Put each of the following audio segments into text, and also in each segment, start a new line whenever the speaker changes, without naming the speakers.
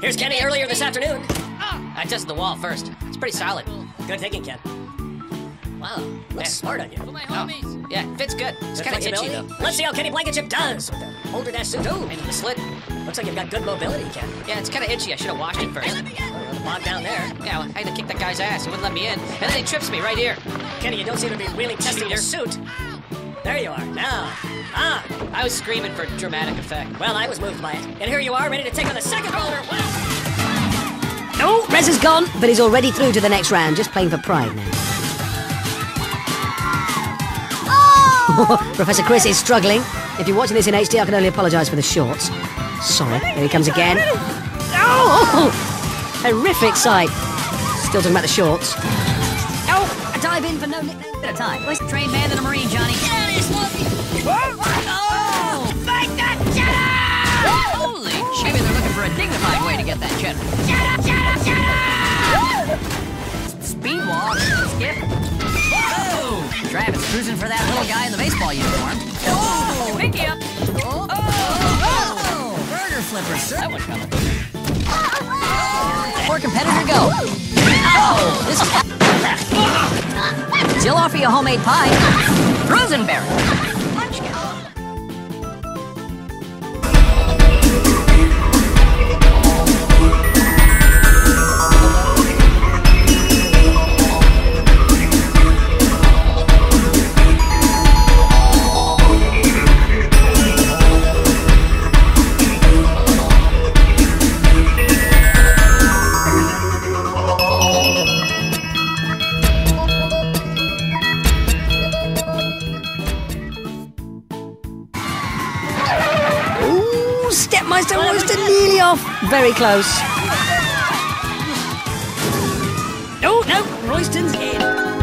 Here's Kenny earlier this afternoon.
I tested the wall first. It's pretty solid.
Good thinking, Ken. Wow, looks smart on you.
For my homies. Yeah, it fits good. It's kind of itchy, though.
Let's see how Kenny Blankenship does with the holder dash suit. Ooh,
And the slit.
looks like you've got good mobility, Ken.
Yeah, it's kind of itchy. I should have washed it first.
Oh, the log down there.
Yeah, well, I had to kick that guy's ass. He wouldn't let me in. And then he trips me right here.
Kenny, you don't seem to be really testing your suit. There you are. Now.
I was screaming for dramatic effect.
Well, I was moved by it. And here you are, ready to take on the second holder.
Oh, Rez is gone, but he's already through to the next round. Just playing for pride now. Professor Chris is struggling. If you're watching this in HD, I can only apologise for the shorts. Sorry. There he comes again. Oh! Horrific sight. Still talking about the shorts. Oh! A dive in for no nickname at a time.
Where's the trained man in the Marine, Johnny?
Oh!
Fight that cheddar! Holy, maybe they're looking for a dignified way to get that cheddar. Speed walk, skip. Oh! Travis cruising for that little guy in the baseball uniform. Oh! Pinky up! Oh! Burger flipper, sir. That one coming. Poor competitor, go. Oh! This is... She'll offer you a homemade pie. Rosenberry.
Stepmeister Royston nearly off. Very close. Oh, no. Royston's in.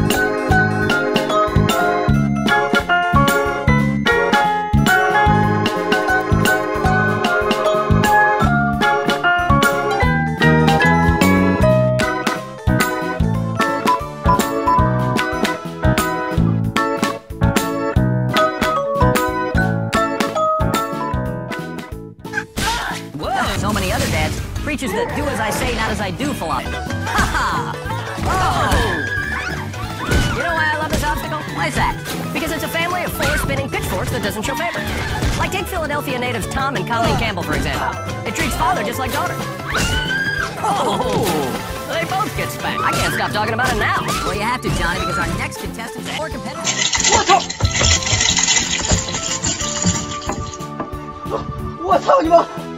So many other dads preaches the do as I say, not as I do philosophy. Ha ha! Oh! You know why I love this obstacle? Why is that? Because it's a family of 4 spinning pitchforks that doesn't show favor. Like take Philadelphia natives Tom and Colleen Campbell, for example. It treats father just like daughter. Oh! They both get spanked. I can't stop talking about it now. Well, you have to, Johnny, because our next contestant is more competitive.
我操你妈！